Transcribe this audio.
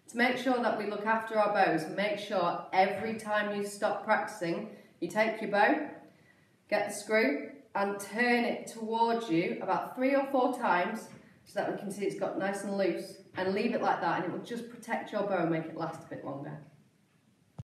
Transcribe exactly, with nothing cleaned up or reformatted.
To make sure that we look after our bows, make sure every time you stop practicing, you take your bow, get the screw and turn it towards you about three or four times so that we can see it's got nice and loose, and leave it like that, and it will just protect your bow and make it last a bit longer.